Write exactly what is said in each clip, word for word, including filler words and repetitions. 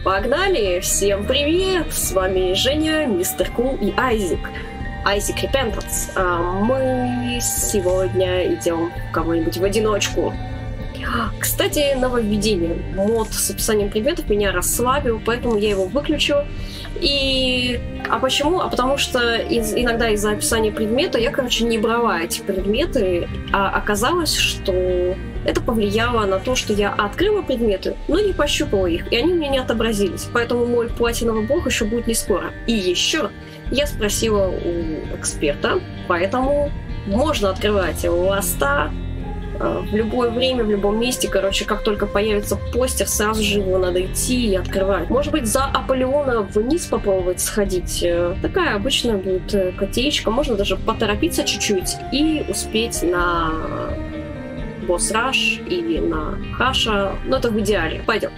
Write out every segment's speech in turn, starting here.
Погнали! Всем привет! С вами Женя, Мистер Кул и Айзек. Айзек Репентанс. А мы сегодня идем кого-нибудь в одиночку. Кстати, нововведение. Мод с описанием предметов меня расслабил, поэтому я его выключу. И... А почему? А потому что из... иногда из-за описания предмета я, короче, не брала эти предметы, а оказалось, что это повлияло на то, что я открыла предметы, но не пощупала их, и они у меня не отобразились. Поэтому мой платиновый блок еще будет не скоро. И еще я спросила у эксперта, поэтому можно открывать ласта в любое время, в любом месте. Короче, как только появится постер, сразу же его надо идти и открывать. Может быть, за Аполеона вниз попробовать сходить. Такая обычная будет котеечка. Можно даже поторопиться чуть-чуть и успеть на босс-раш или на хаша. Но это в идеале. Пойдем.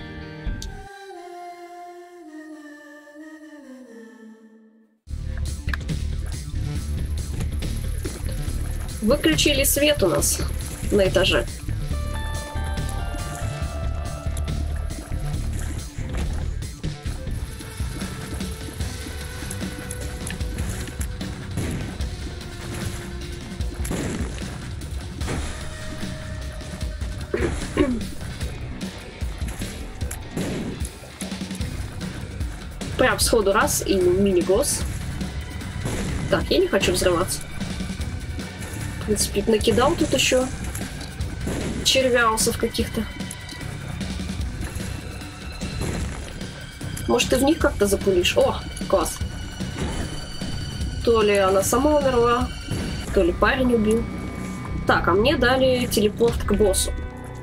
Выключили свет у нас на этаже. Прям сходу раз и мини-босс. Так, я не хочу взрываться. В принципе, накидал тут еще червяусов каких-то. Может, ты в них как-то запулишь? О, класс. То ли она сама умерла, то ли парень убил. Так, а мне дали телепорт к боссу.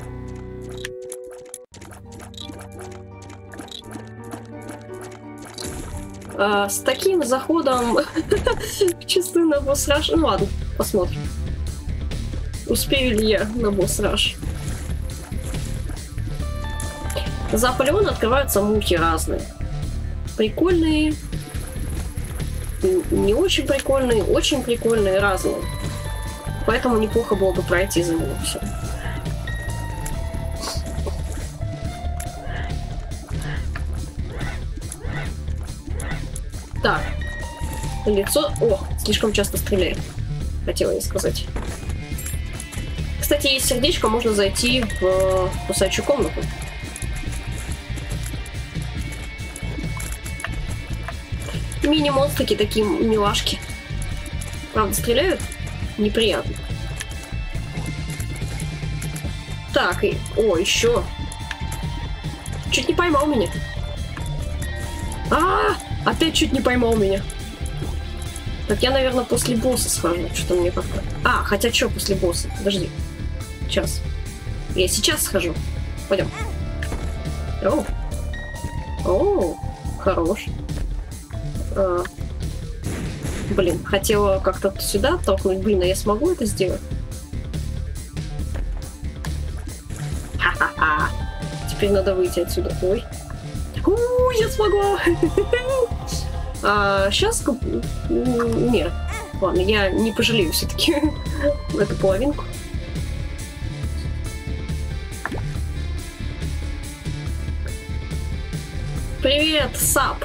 А, с таким заходом чисто на босс-раш. Ну ладно, посмотрим. Успею ли я на босс-раш? За Аполеона открываются мухи разные. Прикольные, не очень прикольные, очень прикольные, разные. Поэтому неплохо было бы пройти за него все. Так. Лицо... О, слишком часто стреляет. Хотела я сказать. Кстати, есть сердечко, можно зайти в кусачую комнату. Мини-монстрики такие милашки. Правда, стреляют? Неприятно. Так, и... О, еще. Чуть не поймал меня. А-а-а! Опять чуть не поймал меня. Так, я, наверное, после босса схожу. Что-то мне как-то... А, хотя что после босса? Подожди. Сейчас. Я сейчас схожу. Пойдем. О, О, хорош. А, блин, хотела как-то сюда толкнуть. Блин, а я смогу это сделать? Ха-ха-ха. Теперь надо выйти отсюда. Ой. У, я смогла. А, сейчас... Нет. Ладно, я не пожалею все-таки эту половинку. Привет, Сап!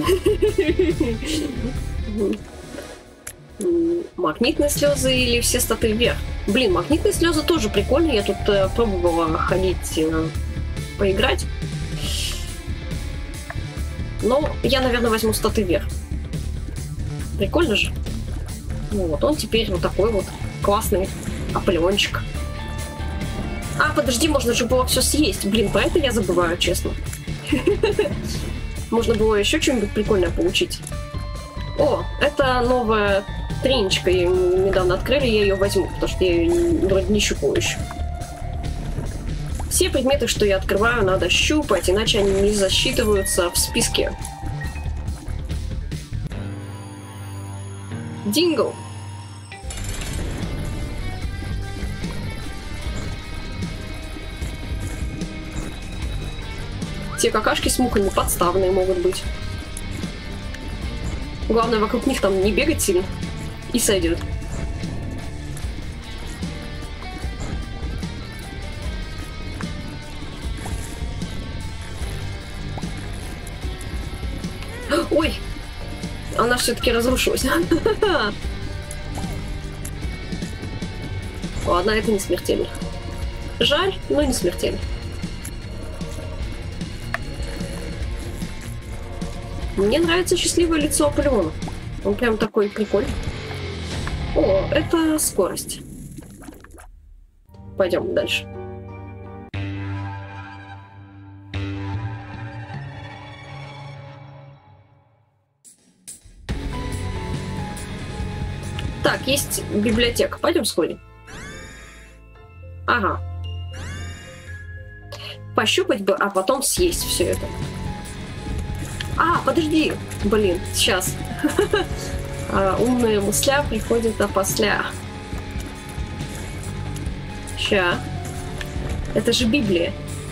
Магнитные слезы или все статы вверх? Блин, магнитные слезы тоже прикольные. Я тут э, пробовала ходить, э, поиграть. Но я, наверное, возьму статы вверх. Прикольно же. Вот, он теперь вот такой вот классный Аполеончик. А, подожди, можно же было все съесть. Блин, про это я забываю, честно. Можно было еще что-нибудь прикольное получить. О, это новая тренечка. Ее недавно открыли, я ее возьму, потому что я ее вроде не щупала еще. Все предметы, что я открываю, надо щупать, иначе они не засчитываются в списке. Динго. Те какашки с мухами подставные могут быть. Главное, вокруг них там не бегать сильно. И сойдет. Ой! Она все-таки разрушилась. Ладно, это не смертельно. Жаль, но не смертельно. Мне нравится счастливое лицо Аполеона. Он прям такой прикольный. О, это скорость. Пойдем дальше. Так, есть библиотека. Пойдем сходим. Ага. Пощупать бы, а потом съесть все это. А, подожди. Блин, сейчас. Умные мысля приходят опосля. Ща. Это же Библия.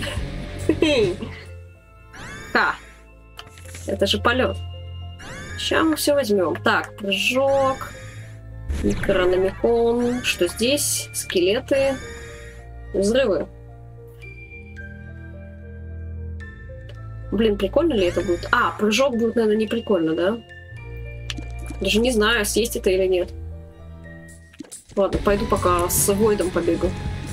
Ха. Это же полет. Ща мы все возьмем. Так, прыжок. Микрономикон. Что здесь? Скелеты. Взрывы. Блин, прикольно ли это будет? А, прыжок будет, наверное, не прикольно, да? Даже не знаю, съесть это или нет. Ладно, пойду пока с Войдом побегу.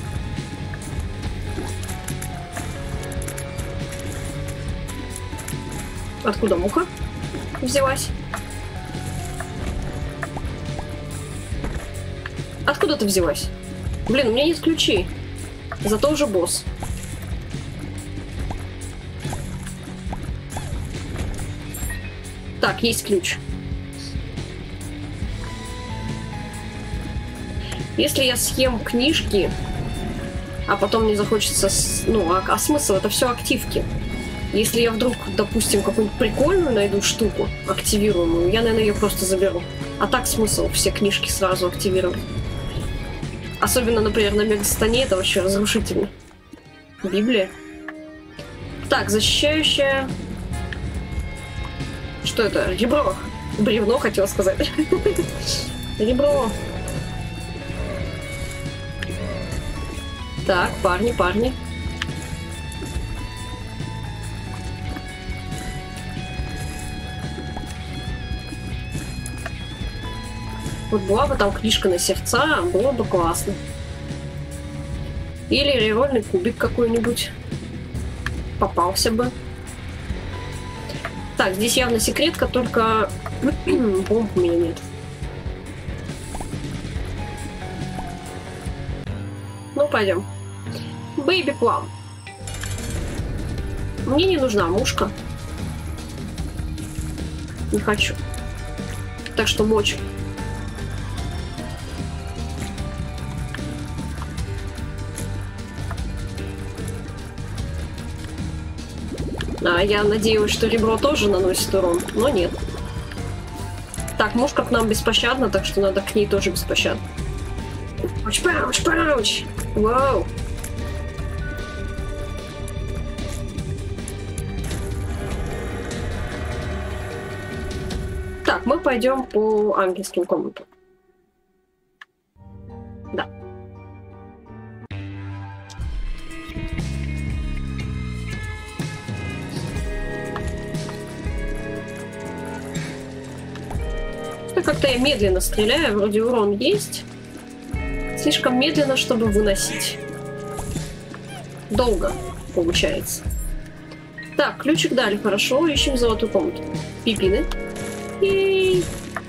Откуда муха взялась? Откуда ты взялась? Блин, у меня нет ключей. Зато уже босс. Так, есть ключ. Если я съем книжки, а потом мне захочется... Ну, а, а смысл? Это все активки. Если я вдруг, допустим, какую-нибудь прикольную найду штуку, активируемую, я, наверное, ее просто заберу. А так смысл все книжки сразу активировать. Особенно, например, на Мегастане это вообще разрушительно. Библия. Так, защищающая... Что это? Ребро. Бревно, хотела сказать. Ребро. Так, парни, парни. Вот была бы там книжка на сердца, было бы классно. Или рерольный кубик какой-нибудь попался бы. Так, здесь явно секретка, только бомб у меня нет. Ну, пойдем. Бэйби Плам. Мне не нужна мушка. Не хочу. Так что мочу. А я надеялась, что ребро тоже наносит урон, но нет. Так, мушка к нам беспощадна, так что надо к ней тоже беспощадно. Пауч, пауч, пауч! Вау! Так, мы пойдем по ангельским комнатам. Да. Как-то я медленно стреляю, вроде урон есть. Слишком медленно, чтобы выносить. Долго получается. Так, ключик дали, хорошо. Ищем золотую комнату. Пипины. И...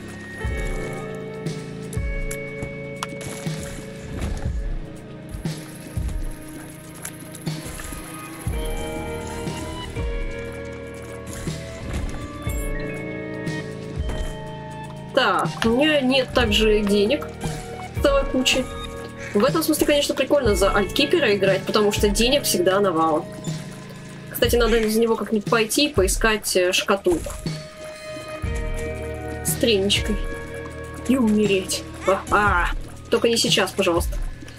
Так, у меня нет также денег целой кучи. В этом смысле, конечно, прикольно за альткипера играть, потому что денег всегда навалом. Кстати, надо из него как-нибудь пойти и поискать шкатулку. С треничкой. И умереть. А-а! Только не сейчас, пожалуйста.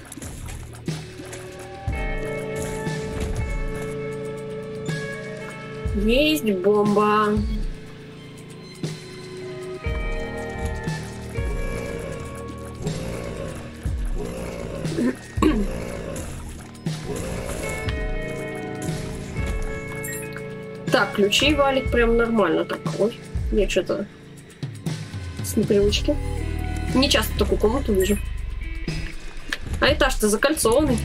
Есть бомба. Так, ключи валит прям нормально. Так, ой, я что-то с непривычки. Не часто такую комнату вижу. А этаж-то закольцованный.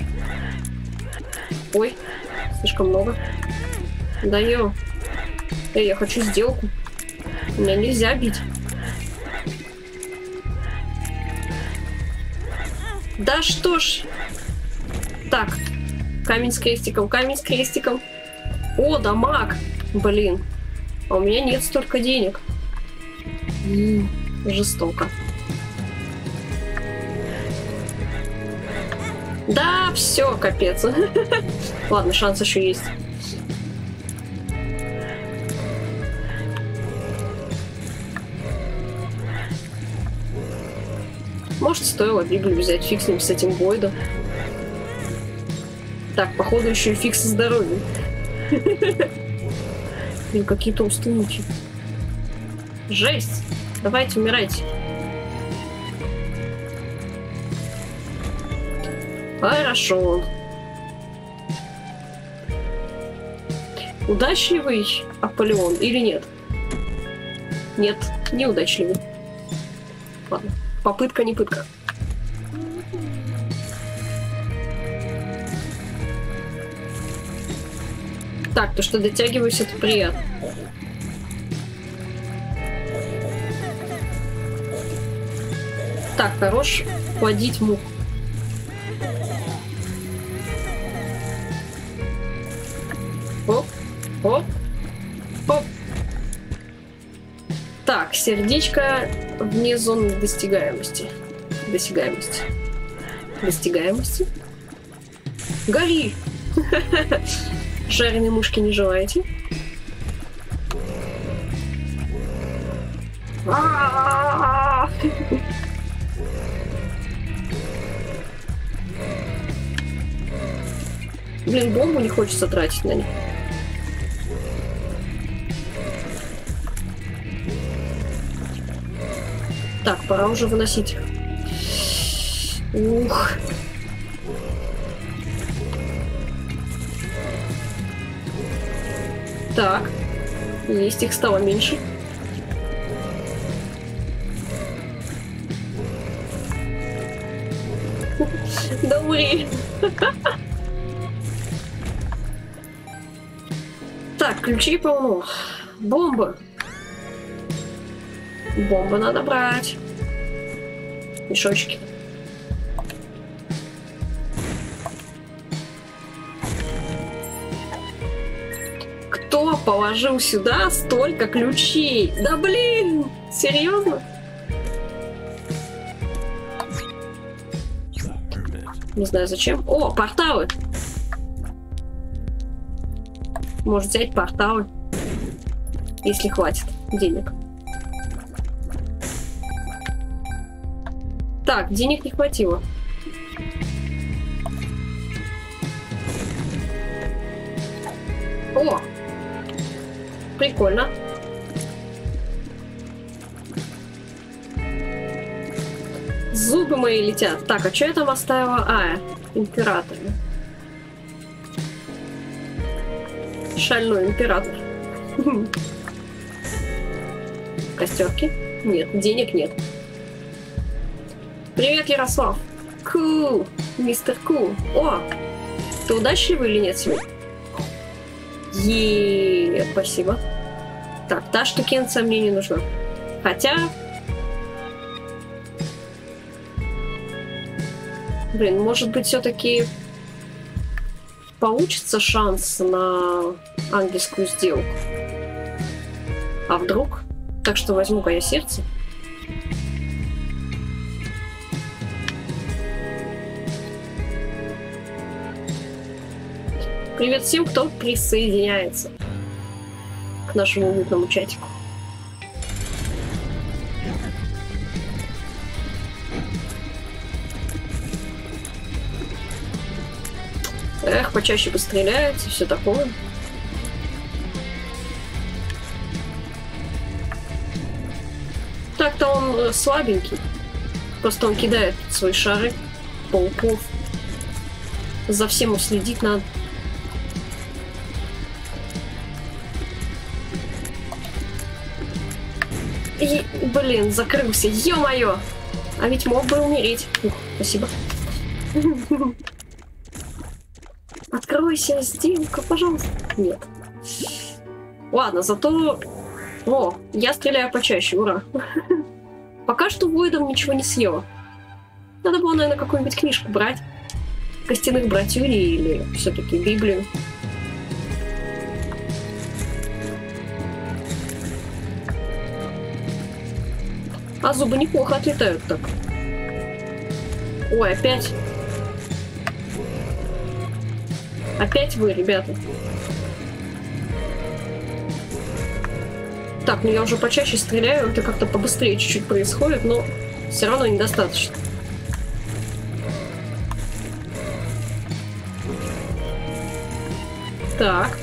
Ой, слишком много. Да ё. Эй, я хочу сделку. Меня нельзя бить. Да что ж. Так. Камень с крестиком, камень с крестиком. О, дамаг. Блин. А у меня нет столько денег. М-м, жестоко. Да, все, капец. Ладно, шанс еще есть. Может, стоило Библию взять, фиг с ним, с этим Бойдом. Так, походу, еще и фиг со здоровьем. Блин, какие толстые мухи. Жесть. Давайте, умирайте. Хорошо. Удачливый Аполеон или нет? Нет, неудачливый. Ладно, попытка не пытка. Так, то, что дотягиваюсь, это приятно. Так, хорош плодить мух. Оп, оп, оп. Так, сердечко вне зоны достигаемости. Досягаемости. Достигаемости. Гори! Жареные мушки не желаете? Блин, бомбу не хочется тратить на них. Так, пора уже выносить их. Ух. Так. Есть, их стало меньше. Да умри. Так, ключей полно. Бомба. Бомбу надо брать. Мешочки. Кто положил сюда столько ключей? Да блин! Серьезно? Не знаю зачем. О, порталы! Может взять порталы, если хватит денег. Так, денег не хватило. О! Прикольно. Зубы мои летят. Так, а что я там оставила? А, император. Шальной император. Костерки? Нет, денег нет. Привет, Ярослав. Ку, мистер Ку. О, ты удачливый или нет сегодня? Еее, спасибо. Так, та штукенция мне не нужна. Хотя... Блин, может быть, все-таки получится шанс на ангельскую сделку. А вдруг? Так что возьму-ка я сердце. Привет всем, кто присоединяется к нашему уютному чатику. Эх, почаще пострелять и все такое. Так-то он слабенький. Просто он кидает свои шары, пауков. За всем уследить надо. И, блин, закрылся. Ё-моё! А ведь мог бы умереть. Ух, спасибо. Откройся, сделка, пожалуйста. Нет. Ладно, зато... О, я стреляю почаще, ура. Пока что Войдом ничего не съела. Надо было, наверное, какую-нибудь книжку брать. Костяных братюрей или все-таки Библию. А зубы неплохо отлетают так. Ой, опять. Опять вы, ребята. Так, ну я уже почаще стреляю, это как-то побыстрее чуть-чуть происходит, но все равно недостаточно. Так.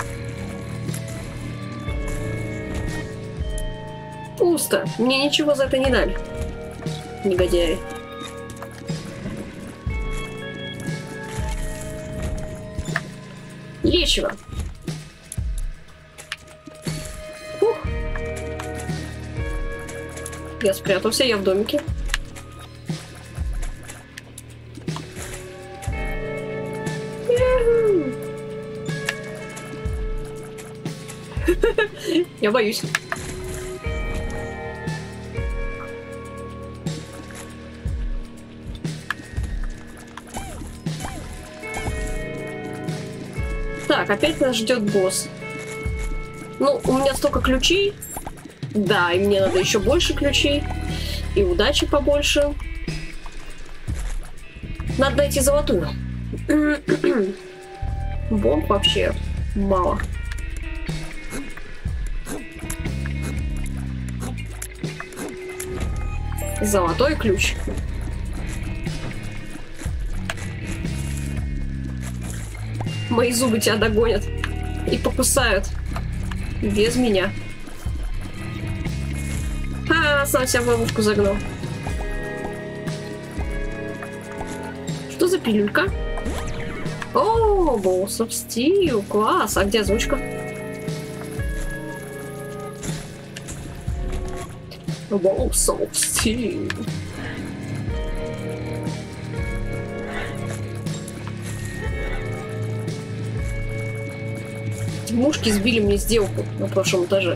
Пусто. Мне ничего за это не дали. Негодяи. Лечиво. Фух. Я спрятался, я в домике. Я боюсь. Так, опять нас ждет босс. Ну, у меня столько ключей. Да, и мне надо еще больше ключей. И удачи побольше. Надо найти золотую. Бомб вообще мало. Золотой ключ. Мои зубы тебя догонят и покусают. Без меня. А, сам себя в ловушку загнал. Что за пилюлька? О, Balls of Steel, класс. А где озвучка? Balls of Steel. Мушки сбили мне сделку на прошлом этаже.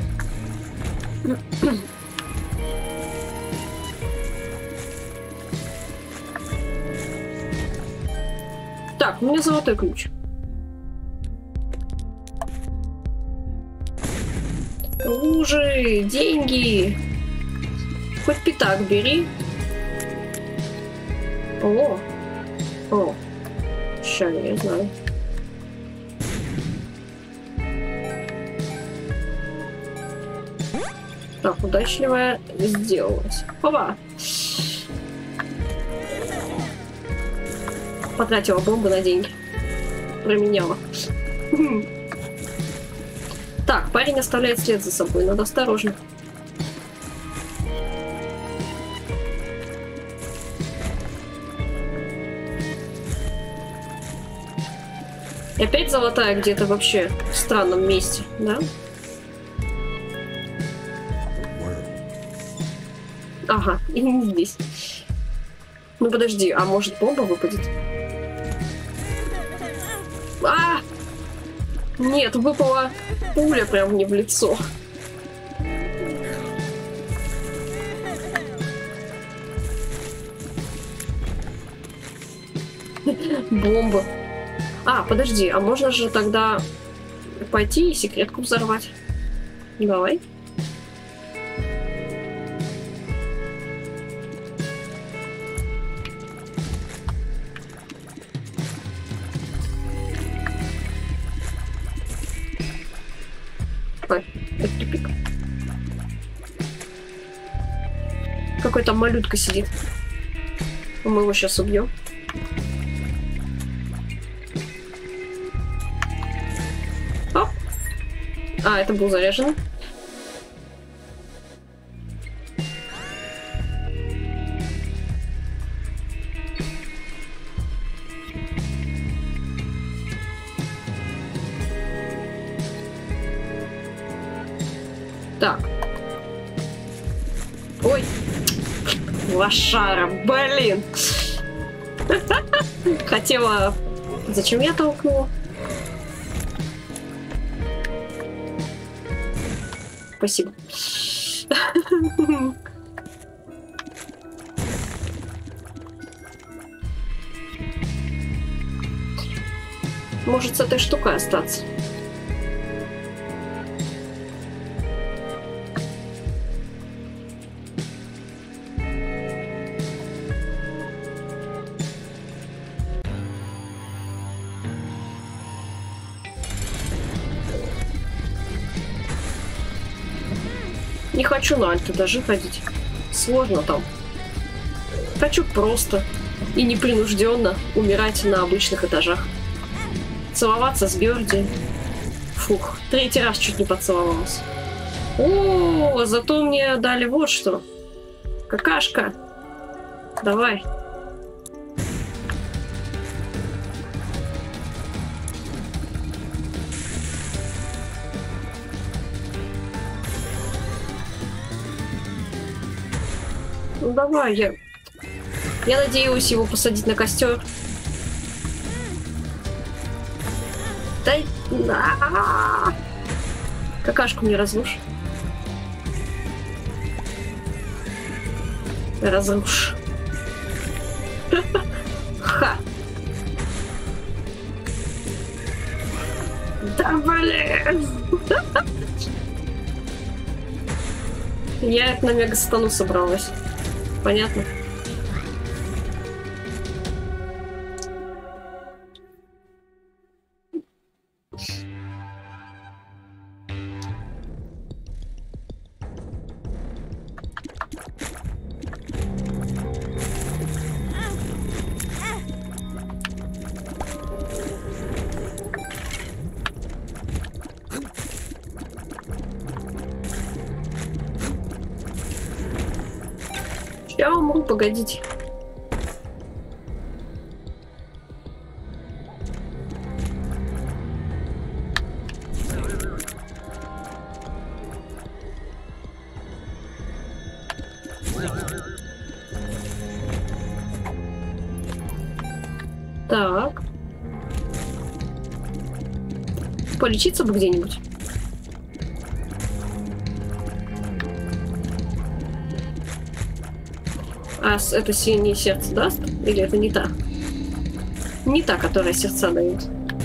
Так, у меня золотой ключ. Лужи, деньги. Хоть пятак бери. О, о, ща, я не знаю. Так, удачливая сделалась. Опа! Потратила бомбы на деньги. Променяла. Так, парень оставляет след за собой. Надо осторожно. И опять золотая где-то вообще в странном месте, да? Ага, и не здесь. Ну подожди, а может бомба выпадет? А! Нет, выпала пуля прям мне в лицо. Бомба. А, подожди, а можно же тогда пойти и секретку взорвать? Давай. Ой, это тупик. Какой-то малютка сидит. Мы его сейчас убьем. Оп. А, это был заряжен. Так. Ой! Лошара, блин! Хотела... Зачем я толкнула? Спасибо. Может, с этой штукой остаться? Не хочу на альты даже ходить. Сложно там. Хочу просто и непринужденно умирать на обычных этажах. Целоваться с Бёрди. Фух, третий раз чуть не поцеловалась. О, зато мне дали вот что. Какашка. Давай. Ну давай, я... Я надеюсь его посадить на костер. Дай... А-а-а! Какашку мне разрушь. Разрушь. Ха! Да блин! Я на мегастану собралась. Понятно? Я умру, погодите. Так. Полечиться бы где-нибудь. А это синее сердце даст? Или это не та? Не та, которая сердца дает.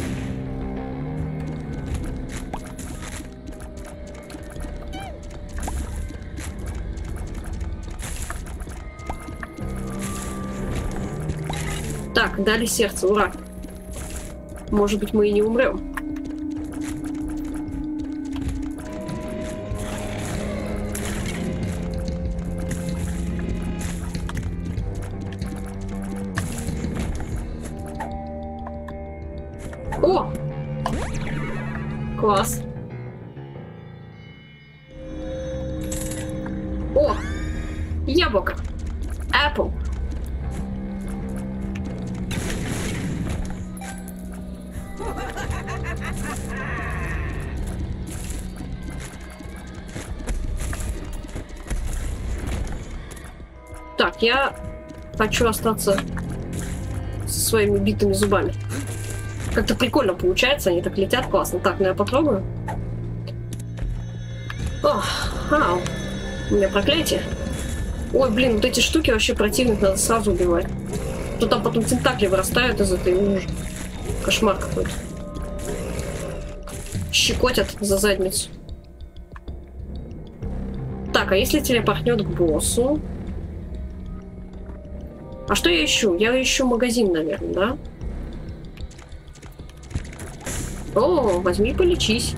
Так, дали сердце, ура. Может быть, мы и не умрем. О! Класс. О! Яблоко. Apple. Так, я хочу остаться со своими битыми зубами. Как-то прикольно получается, они так летят классно. Так, ну я попробую. Ох, ау. У меня проклятие. Ой, блин, вот эти штуки вообще противных, надо сразу убивать. То там потом тентакли вырастают из этой ужасы. Кошмар какой-то. Щекотят за задницу. Так, а если телепортнет к боссу? А что я ищу? Я ищу магазин, наверное, да? О, возьми, полечись.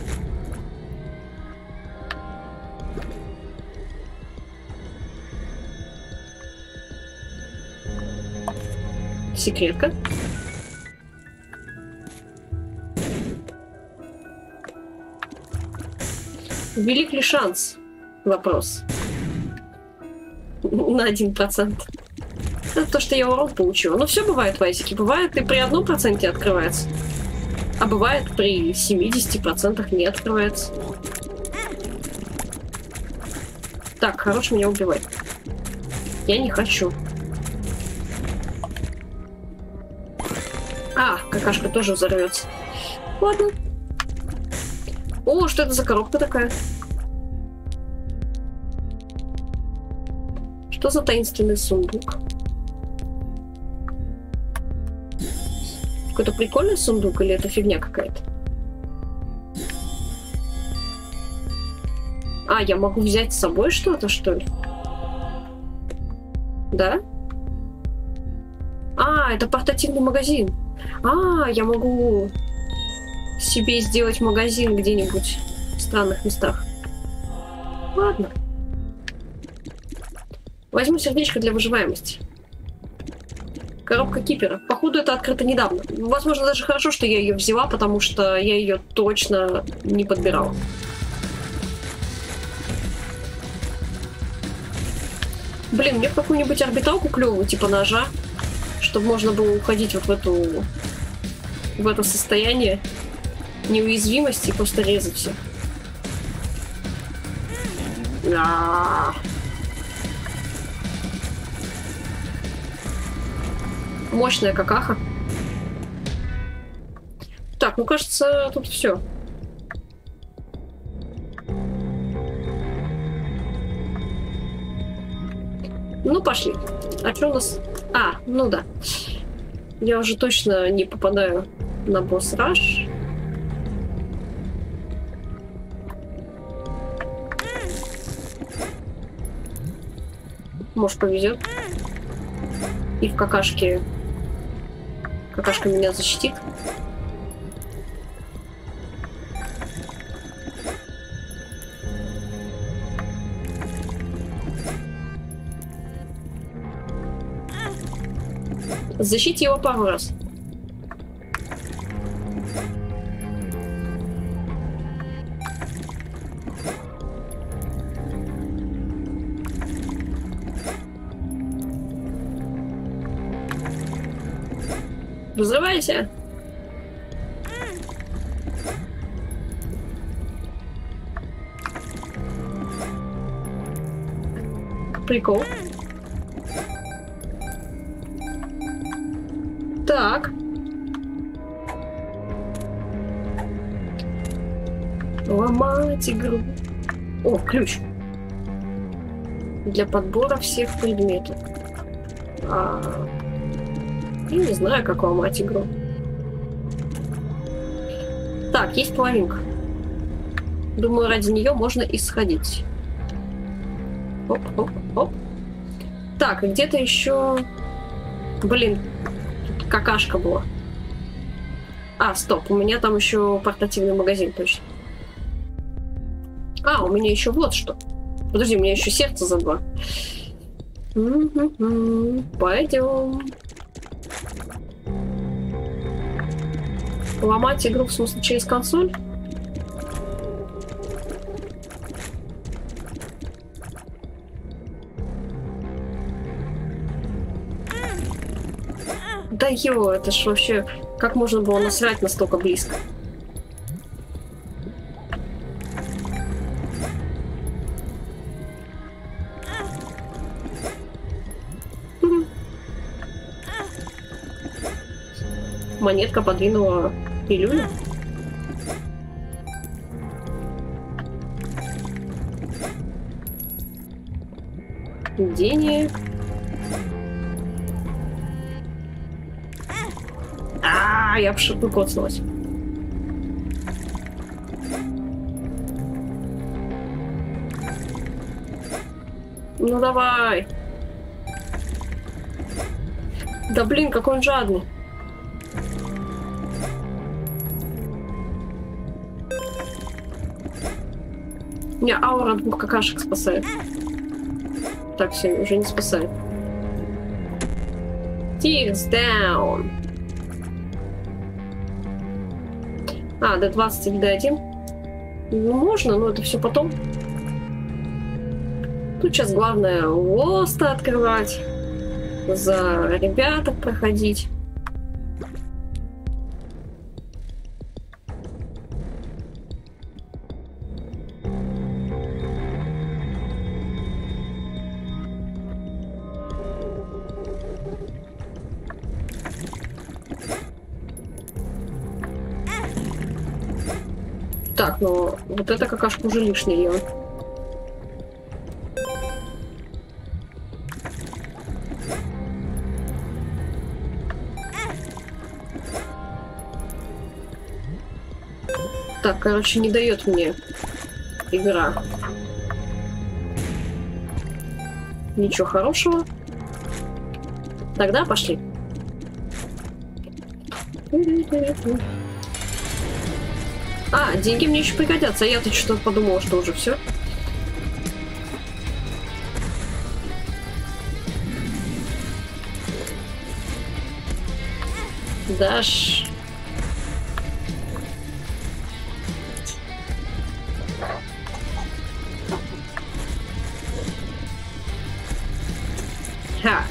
Секретка. Велик ли шанс? Вопрос. На один процент. Это то, что я урон получила. Но все бывает в Айзеке. Бывает и при одном проценте открывается. А бывает при семидесяти процентах не открывается. Так, хорош меня убивать. Я не хочу. А, какашка тоже взорвется. Ладно. О, что это за коробка такая? Что за таинственный сундук? Какой-то прикольный сундук или это фигня какая-то? А, я могу взять с собой что-то, что ли? Да? А, это портативный магазин. А, я могу себе сделать магазин где-нибудь в странных местах. Ладно. Возьму сердечко для выживаемости. Коробка кипера. Походу, это открыто недавно. Возможно, даже хорошо, что я ее взяла, потому что я ее точно не подбирала. Блин, мне какую-нибудь орбиталку клевую, типа ножа, чтобы можно было уходить вот в эту... в это состояние неуязвимости и просто резать все. А-а-а. Мощная какаха. Так, ну кажется, тут все. Ну, пошли. А что у нас? А, ну да. Я уже точно не попадаю на босс-раш. Может, повезет. И в какашке... Какашка меня защитит. Защити его пару раз. Взрывайся! Прикол. Так. Ломать игру. О, ключ. Для подбора всех предметов. А... Я не знаю, как ломать игру. Так, есть половинка. Думаю, ради нее можно исходить. Оп, оп, оп. Так, и где-то еще... Блин, тут какашка была. А, стоп, у меня там еще портативный магазин, точно. А, у меня еще вот что. Подожди, у меня еще сердце за два. Пойдем. Ломать игру, в смысле, через консоль? Да ё, это ж вообще... Как можно было насрать настолько близко? Монетка подвинула пилюлю. Денег. А, я в шипы коцнулась. Ну давай. Да блин, какой он жадный. Не, аура двух какашек спасает. Так, все, уже не спасает. Tears down. А, дэ двадцать или дэ один. Ну, можно, но это все потом. Тут сейчас главное лоста открывать. За ребяток проходить. Так, но вот эта какашка уже лишняя. Так, короче, не дает мне игра ничего хорошего. Тогда пошли. А, деньги мне еще пригодятся. Я-то что-то подумала, что уже все. Даш. Ха.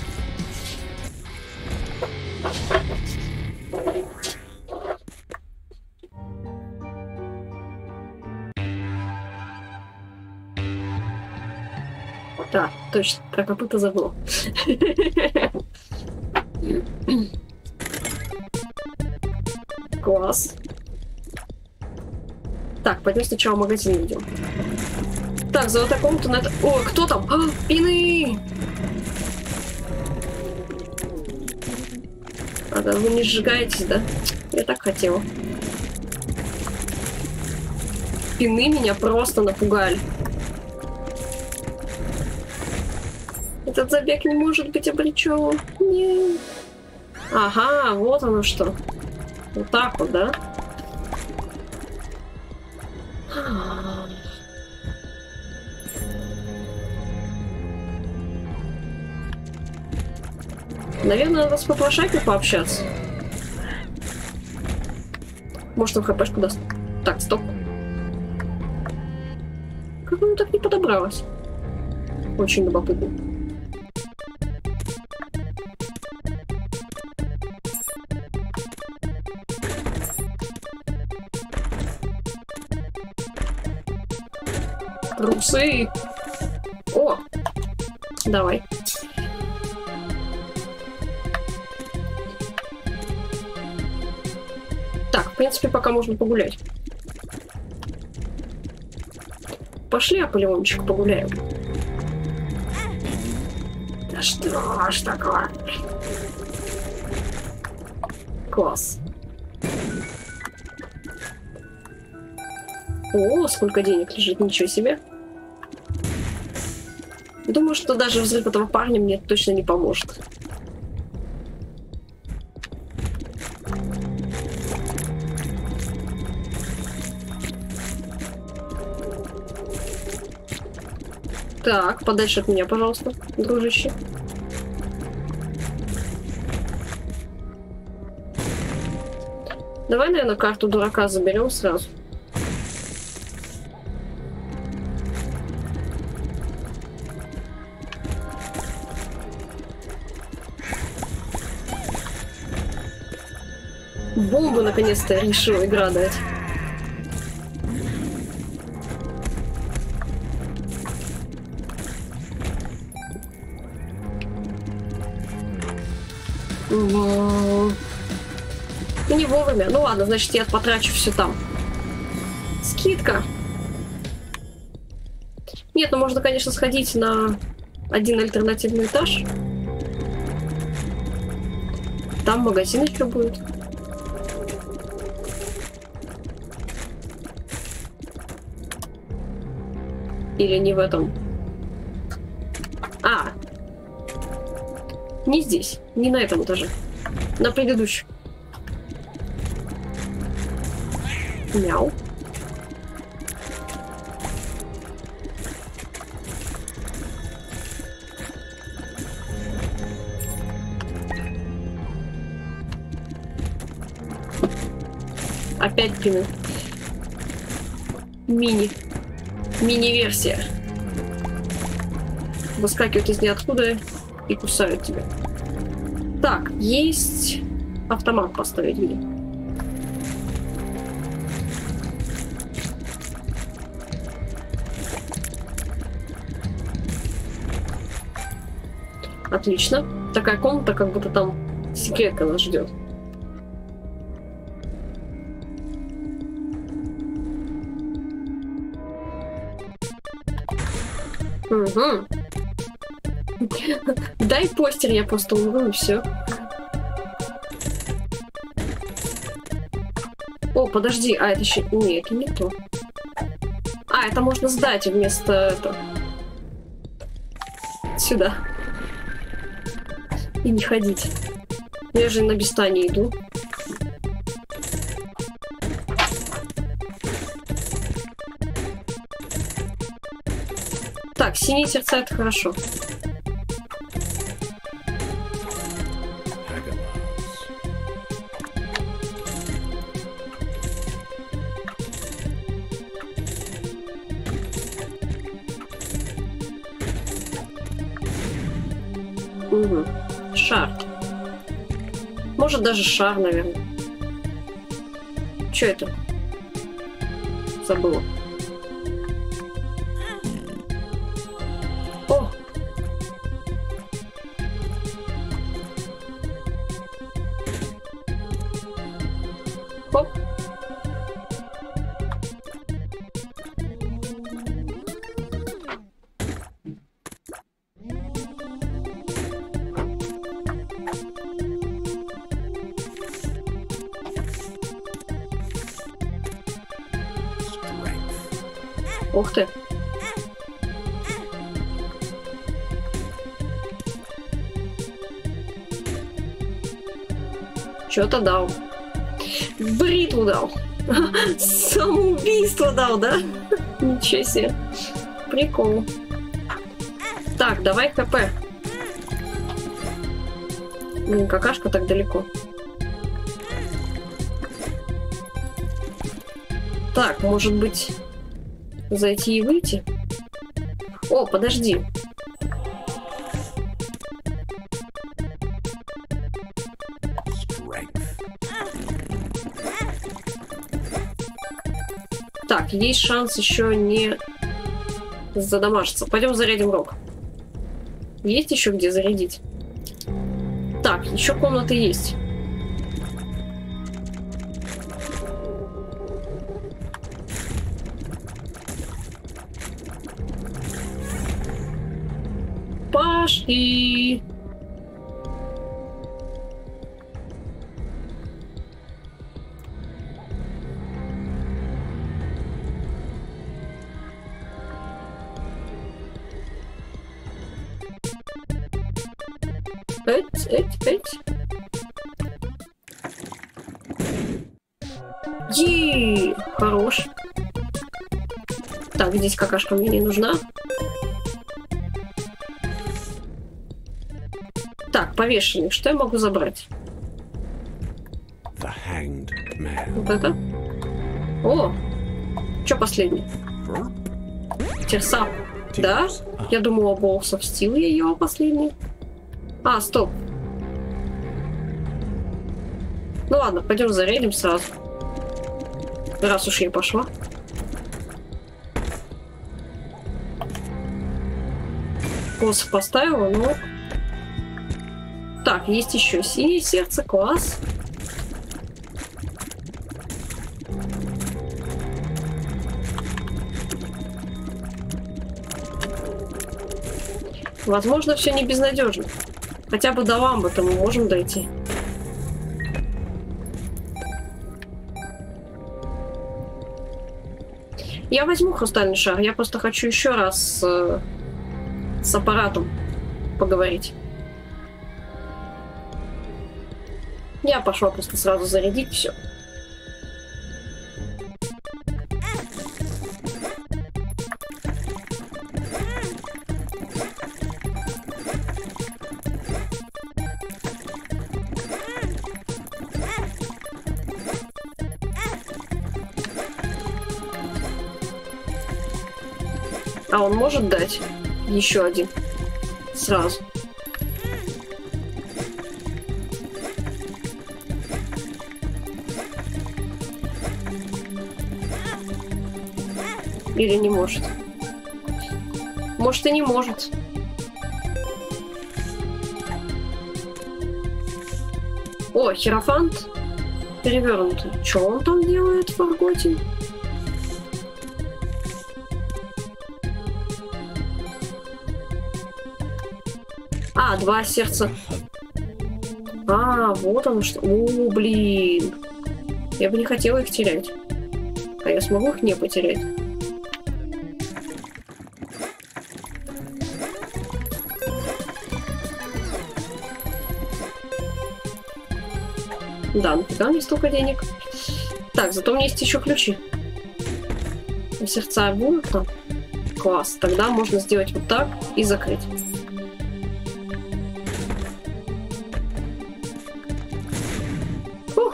Да, точно, про копыта забыл. Класс. Так, пойдем сначала в магазин идем. Так, золотая комната на это... О, кто там? А, пины! А, да, вы не сжигаетесь, да? Я так хотела. Пины меня просто напугали. Этот забег не может быть обречен. Нет. Ага, вот оно что. Вот так вот, да? Наверное, надо с попрошайкой пообщаться. Может, он хпшку даст. Так, стоп. Как она так не подобралась? Очень любопытно. Трусы. О! Давай. Так, в принципе, пока можно погулять. Пошли, Аполеончик, погуляем. Да что ж такое? Класс. О, сколько денег лежит, ничего себе. Думаю, что даже взрыв этого парня мне точно не поможет. Так, подальше от меня, пожалуйста, дружище. Давай, наверное, карту дурака заберем сразу. Бомбу наконец-то решила игра дать. Ну, не вовремя. Ну ладно, значит, я потрачу все там. Скидка. Нет, ну можно, конечно, сходить на один альтернативный этаж. Там магазин еще будет. Или не в этом? А! Не здесь. Не на этом этаже. На предыдущем. Мяу. Опять пины. Мини. Мини-версия. Выскакивают из ниоткуда и кусают тебя. Так, есть автомат поставить где? Отлично. Такая комната, как будто там секретка нас ждет. Угу. Дай постер, я просто умру и все. О, подожди, а это еще... Нет, это не то. А, это можно сдать вместо этого. Сюда. И не ходить. Я же на бестане иду. Так, синие сердца — это хорошо. Угу. Шар. Может, даже шар, наверное. Что это? Забыла. О! Оп! Ух ты! Что-то дал. Бритву дал. Самоубийство дал, да? Ничего себе. Прикол. Так, давай ХП. Блин, какашка так далеко. Так, может быть... Зайти и выйти? О, подожди. Так, есть шанс еще не задамажиться. Пойдем зарядим рог. Есть еще где зарядить? Так, еще комнаты есть. Пошли. Эть, эть, эть. Е, хорош. Так, здесь какашка мне не нужна. Так, повешенный. Что я могу забрать? Вот это? О! Что последний? Терса. Да? Я думала, Balls of Steel ее последний. А, стоп. Ну ладно, пойдем зарядим сразу. Раз уж я пошла. Посох поставила, но... Так, есть еще синее сердце, класс. Возможно, все не безнадежно. Хотя бы до ламбы-то мы можем дойти. Я возьму хрустальный шар. Я просто хочу еще раз с, с аппаратом поговорить. Я пошла просто сразу зарядить все. А он может дать еще один сразу? Или не может? Может и не может. О, Херофант перевернутый. Что он там делает, Фарготин? А, два сердца. А, вот оно что. О, блин. Я бы не хотела их терять. А я смогу их не потерять? Да, нафига мне столько денег. Так, зато у меня есть еще ключи. Сердца будут там? Класс. Тогда можно сделать вот так и закрыть. Фух.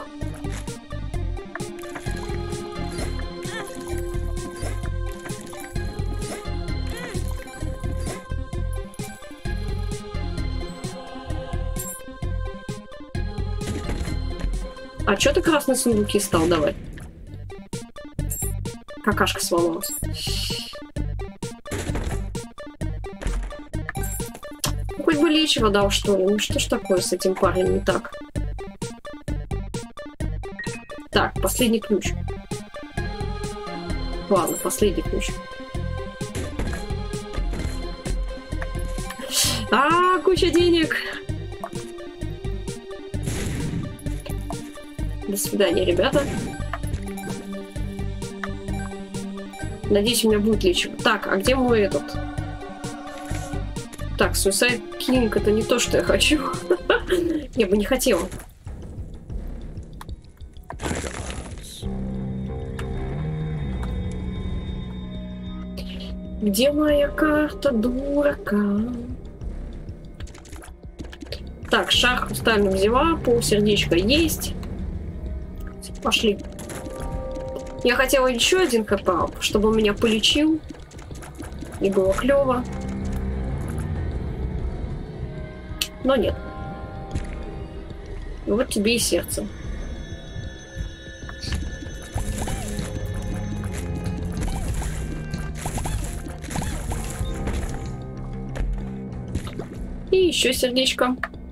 А чё ты красные сундуки стал давать? Какашка сломалась. Ну, хоть бы лечиво дал, что ли. Ну что ж такое с этим парнем не так? Так, последний ключ. Ладно, последний ключ. А, куча денег! До свидания, ребята. Надеюсь, у меня будет лечиво. Так, а где мой этот? Так, Suicide King это не то, что я хочу. Я бы не хотела. Где моя карта дурака? Так, шар хрустальный взяла, полсердечка есть. Пошли. Я хотела еще один хп, чтобы он меня полечил. И было клево. Но нет. Вот тебе и сердце. И еще сердечко.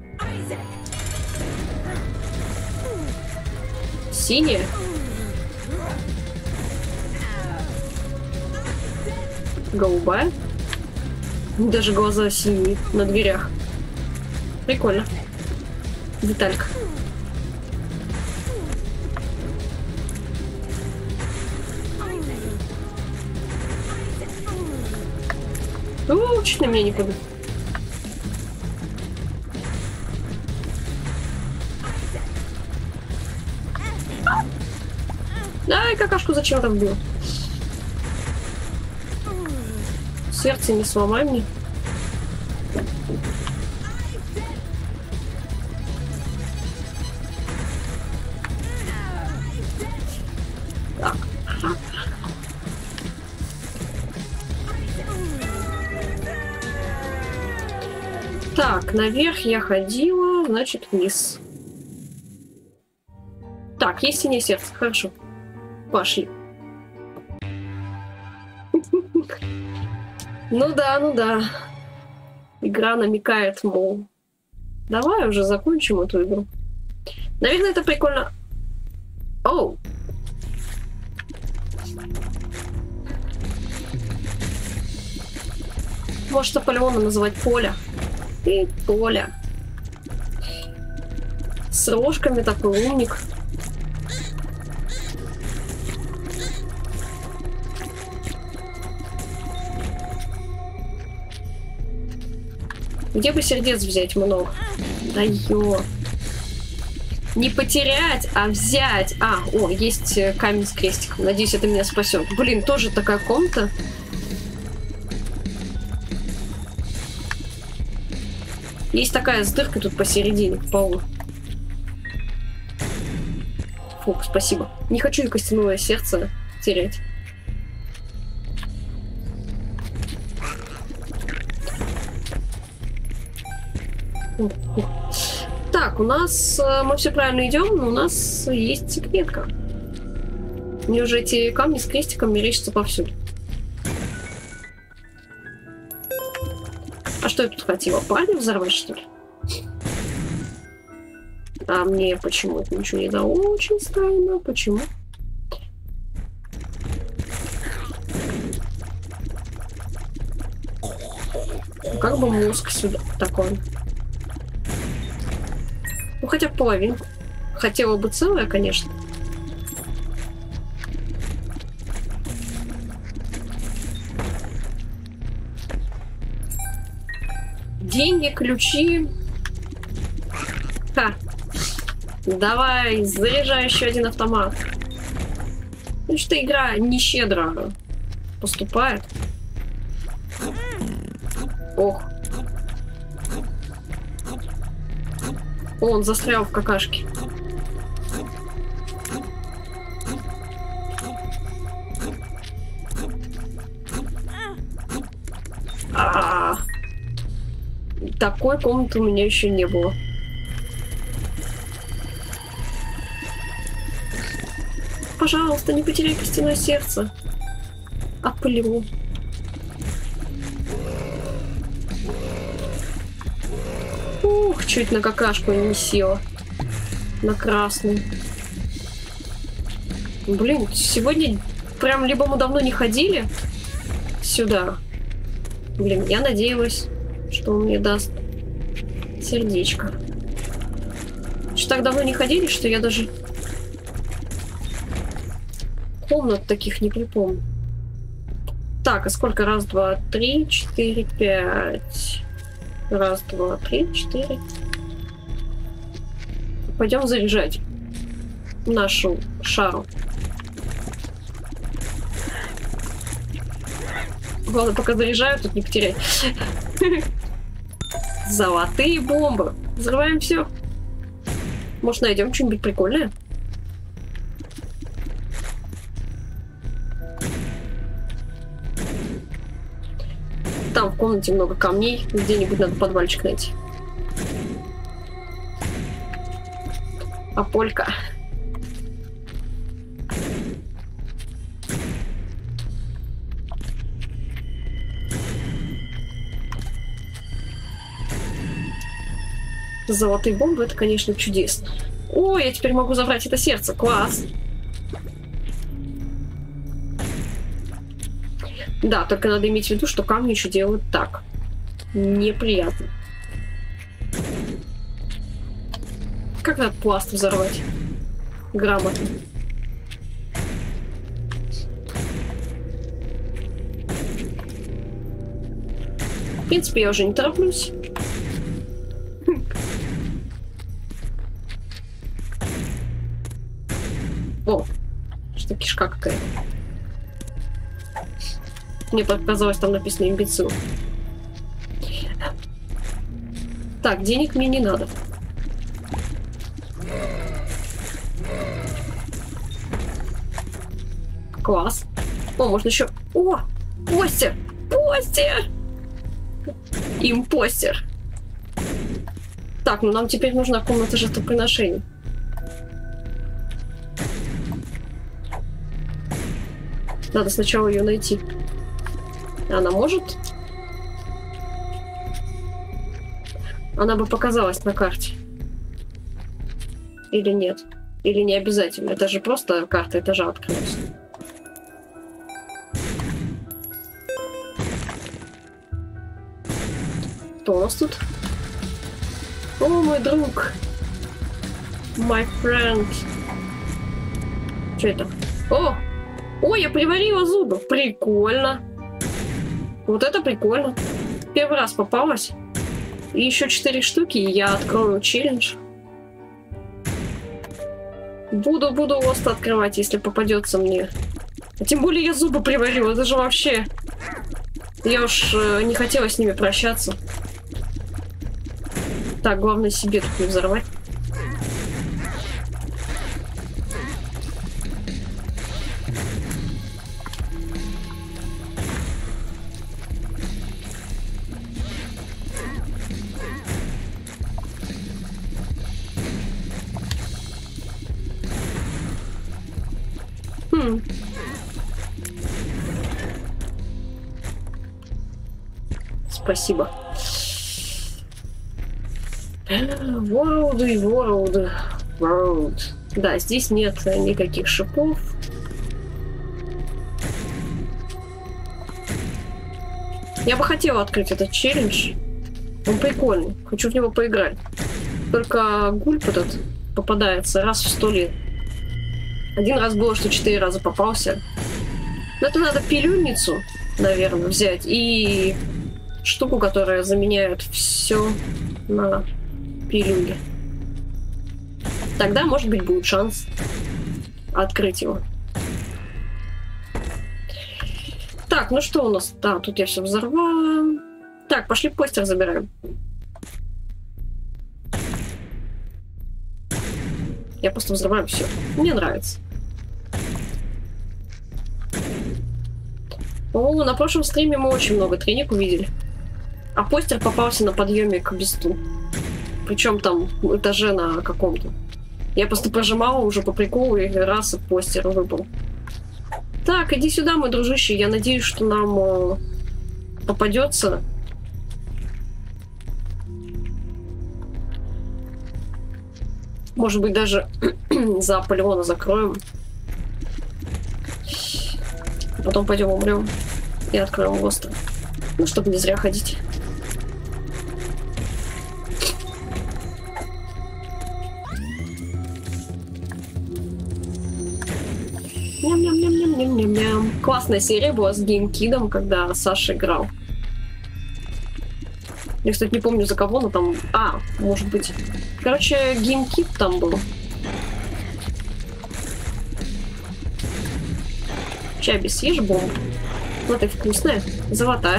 Синее. Голубая. Даже глаза синие на дверях. Прикольно. Деталька. О, чуть на меня не подумал. Ай, какашку зачем там бил? Сердце не сломай мне. Так. Так, наверх я ходила, значит, вниз. Так, есть синее сердце, хорошо. Пошли. Ну да, ну да. Игра намекает, мол, давай уже закончим эту игру. Наверное, это прикольно. Оу. Может, Аполеона называть Поля. Ты Поля. С рожками такой умник. Где бы сердец взять много? Да ё. Не потерять, а взять. А, о, есть камень с крестиком. Надеюсь, это меня спасет. Блин, тоже такая комната. Есть такая с дыркой тут посередине, в полу. Фух, спасибо. Не хочу и костяное сердце терять. Так, у нас... Мы все правильно идем, но у нас есть секретка. Мне уже эти камни с крестиком мерещатся повсюду. А что я тут хотела? Парня взорвать, что ли? А мне почему это ничего не дало? Очень странно. Почему? Как бы мозг сюда такой. Ну, хотя бы половину. Хотела бы целое, конечно. Деньги, ключи. Ха. Давай, заряжай еще один автомат. Ну что, игра не щедро поступает. Ох. О, он застрял в какашке. А-а-а. Такой комнаты у меня еще не было. Пожалуйста, не потеряй костяное сердце. Опылю. Ух, чуть на какашку не села. На красную. Блин, сегодня прям либо мы давно не ходили сюда. Блин, я надеялась, что он мне даст сердечко. Что так давно не ходили, что я даже комнат таких не припомню. Так, а сколько? Раз, два, три, четыре, пять. Раз, два, три, четыре. Пойдем заряжать нашу шару. Главное, пока заряжаю, тут не потерять. Золотые бомбы. Взрываем все. Может, найдем что-нибудь прикольное? Там в комнате много камней. Где-нибудь надо подвальчик найти. А полька. Золотые бомбы, это, конечно, чудесно. О, я теперь могу забрать это сердце. Класс. Да, только надо иметь в виду, что камни еще делают так. Неприятно. Как надо пласт взорвать? Грамотно. В принципе, я уже не тороплюсь. О, что кишка какая-то. Мне показалось, там написано имбецил. Так, денег мне не надо. Класс. О, можно еще... О, постер! Постер! Импостер. Так, ну нам теперь нужна комната жертвоприношений. Надо сначала ее найти. Она может? Она бы показалась на карте. Или нет? Или не обязательно? Это же просто карта этажа открылась. Кто у нас тут? О, мой друг! My friend! Что это? О! Ой, я приварила зубы! Прикольно! Вот это прикольно! Первый раз попалась. И еще четыре штуки, и я открою челлендж. Буду, буду ост открывать, если попадется мне. А тем более я зубы приварила, это же вообще... Я уж э, не хотела с ними прощаться. Так, главное себе тут не взорвать. Хм. Спасибо. Воруды, воруды, воруд. Да, здесь нет никаких шипов. Я бы хотела открыть этот челлендж. Он прикольный. Хочу в него поиграть. Только гульп этот попадается раз в сто лет. Один раз было, что четыре раза попался. Но это надо пилюльницу, наверное, взять. И штуку, которая заменяет все на пилюли. Тогда, может быть, будет шанс открыть его. Так, ну что у нас? Да, тут я все взорвала. Так, пошли постер забираем. Я просто взрываю все. Мне нравится. О, на прошлом стриме мы очень много тренинг увидели. А постер попался на подъеме к бесту. Причем там в этаже на каком-то. Я просто прожимала уже по приколу, и раз и постер выпал. Так, иди сюда, мой дружище. Я надеюсь, что нам э, попадется. Может быть, даже за Аполеона закроем. А потом пойдем умрем и откроем остров. Ну, чтобы не зря ходить. Ням-ням-ням-ням-ням-ням. Классная серия была с GameKid'ом, когда Саша играл. Я, кстати, не помню за кого, но там... А, может быть... Короче, GameKid там был. Чаби, съешь бомбу? Ну, ты вкусная, золотая.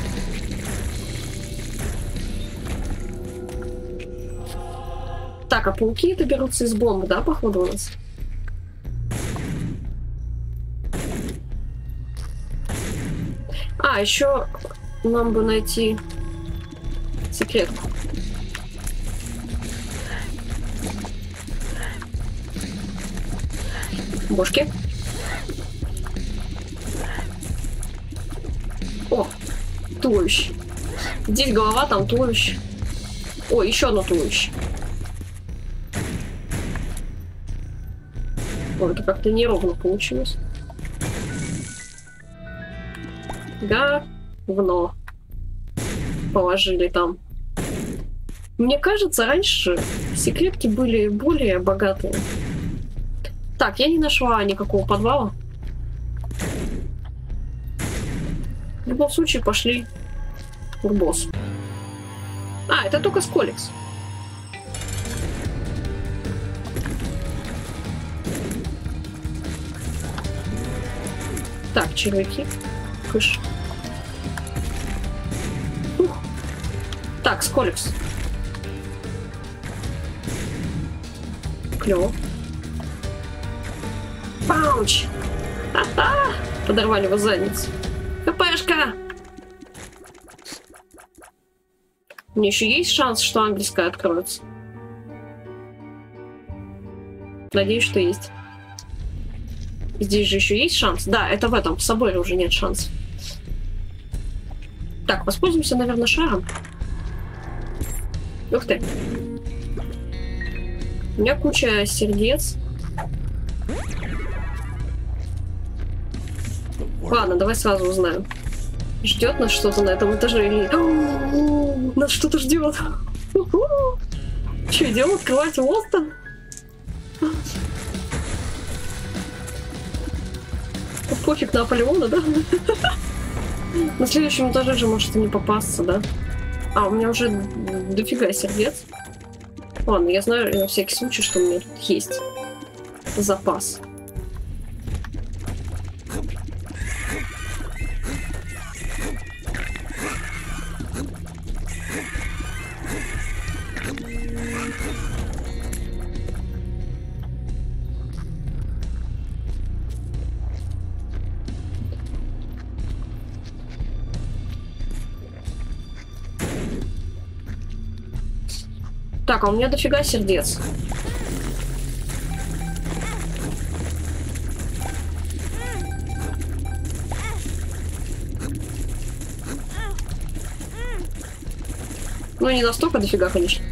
Так, а пауки это берутся из бомбы, да, походу, у нас? А, еще нам бы найти секретку. Бошки. О, туловище. Здесь голова, там туловище. О, еще одно туловище. О, это как-то неровно получилось. Говно. Положили там. Мне кажется, раньше секретки были более богатые. Так, я не нашла никакого подвала. В любом случае, пошли к боссу. А, это только Сколикс. Так, червяки. Кыш. Ух. Так, Сколикс. Клево. Пауч! Ха-ха! Подорвали его задницу. ХПшка! Мне еще есть шанс, что английская откроется? Надеюсь, что есть. Здесь же еще есть шанс? Да, это в этом. В соборе уже нет шансов. Так, воспользуемся, наверное, шаром. Ух ты. У меня куча сердец. Ладно, давай сразу узнаем. Ждет нас что-то на этом этаже или... О-о-о, нас что-то ждет. Че, идем открывать остров? Пофиг на Аполеона, да? На следующем этаже же может и не попасться, да? А, у меня уже дофига сердец. Ладно, я знаю на всякий случай, что у меня тут есть запас. Так, а у меня дофига сердец. Ну, не настолько дофига, конечно.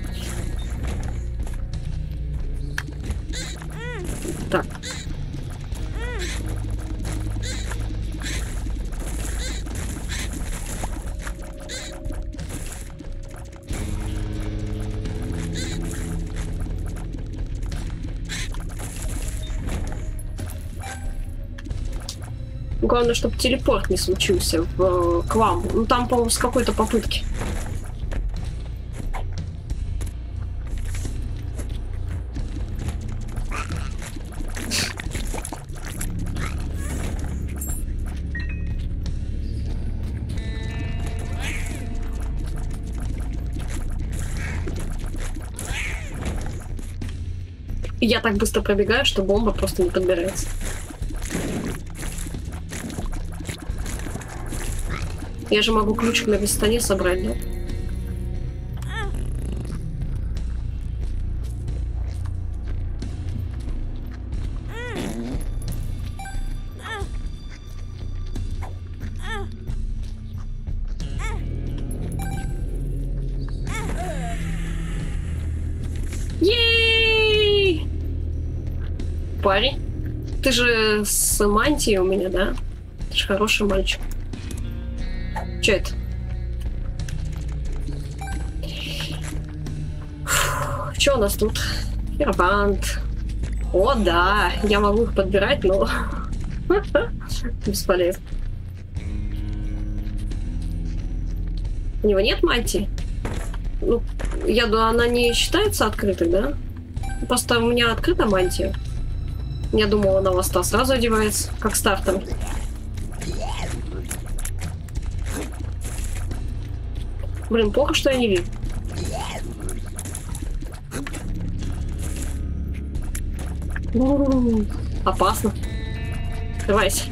Так. Главное, чтобы телепорт не случился в, к вам. Ну, там, по-моему, с какой-то попытки. Я так быстро пробегаю, что бомба просто не подбирается. Я же могу ключик на высоте собрать, да? Ей! Парень, ты же с мантией у меня, да? Ты же хороший мальчик. Че это? Что у нас тут? Фербант. О, да, я могу их подбирать, но бесполезно. У него нет мантии? Ну, я думаю, она не считается открытой, да? Просто у меня открыта мантия. Я думала, она у вас сразу одевается, как стартер. Блин, плохо, что я не вижу. У-у-у, опасно. Открывайся.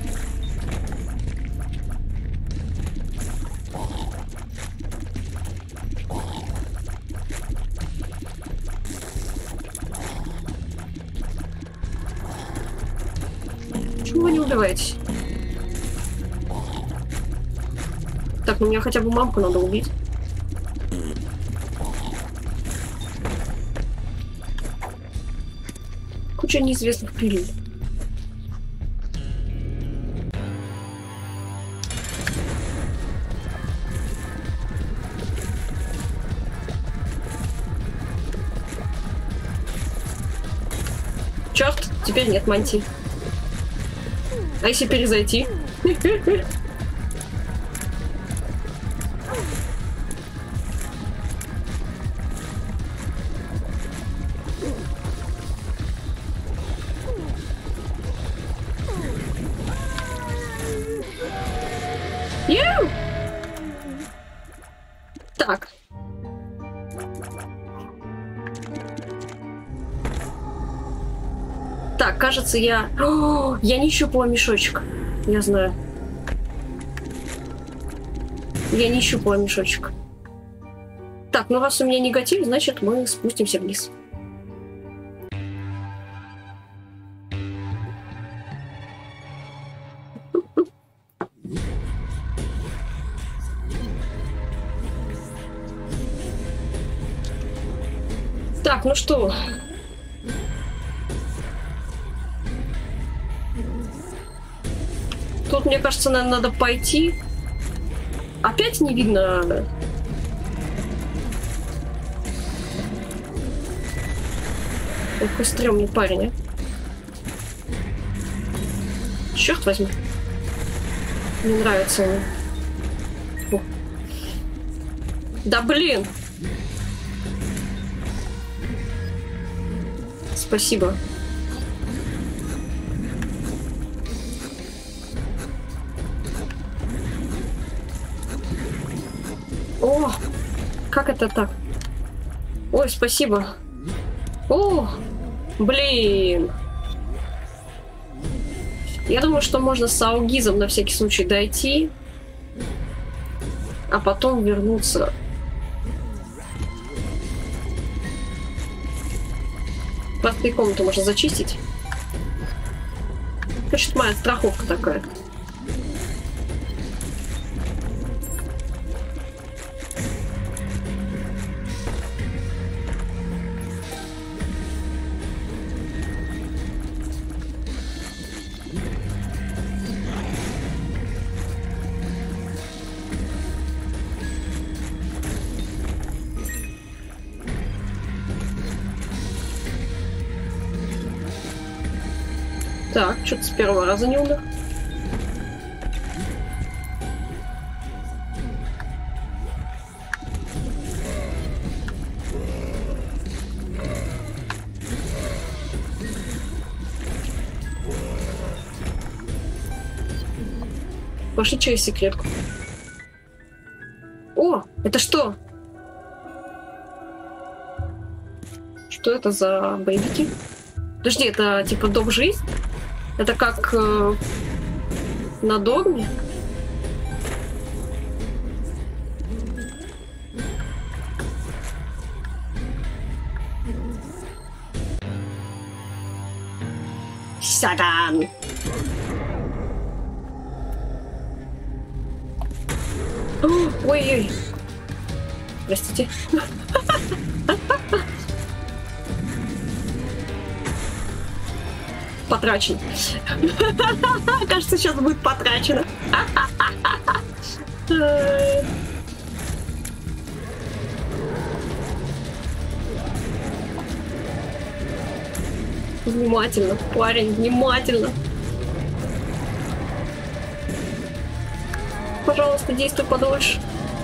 Почему вы не убиваетесь? Так, ну мне хотя бы мамку надо убить. Куча неизвестных пилюль. Черт, теперь нет мантии. А если перезайти? Так. Так, кажется, я... О, я не щупала мешочек. Я знаю. Я не щупала мешочек. Так, ну раз у меня негатив, значит мы спустимся вниз. Так, ну что? Тут, мне кажется, наверное, надо пойти. Опять не видно. Какой стрёмный парень, а? Черт возьми. Не нравится мне. Фу. Да блин! Спасибо. О, как это так? Ой, спасибо. О, блин. Я думаю, что можно с аугизом на всякий случай дойти, а потом вернуться. Простые комнаты можно зачистить. Значит, моя страховка такая. Так, что-то с первого раза не умер. пошли через секретку. О, это что? Что это за боевики? Подожди, это типа дом жизнь? Это как э, на догме? Сатан! Ой-ой! Простите. Потрачено. Кажется, сейчас будет потрачено. Внимательно, парень, внимательно. Пожалуйста, действуй подольше.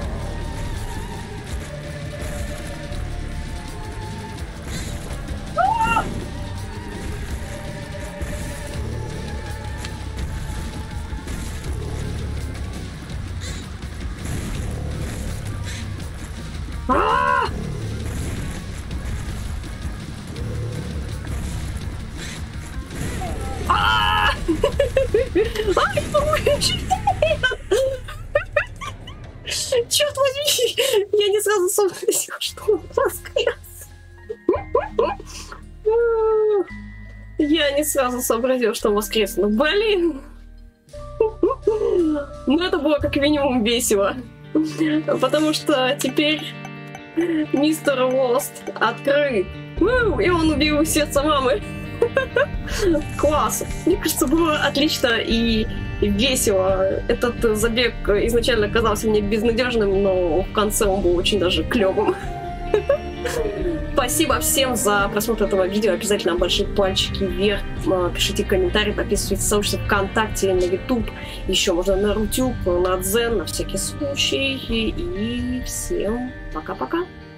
Черт возьми, я не сразу сообразила, что он воскрес. Я не сразу сообразила, что он воскрес. Ну, блин. Ну, это было как минимум весело. Потому что теперь мистер Лост открыт. И он убил сердце мамы. Класс. Мне кажется, было отлично и весело. Этот забег изначально казался мне безнадежным, но в конце он был очень даже клевым. Спасибо всем за просмотр этого видео. Обязательно большие пальчики вверх. Пишите комментарии, подписывайтесь в сообщество ВКонтакте, на YouTube. Еще можно на Рутюб, на Дзен, на всякий случай. И всем пока-пока.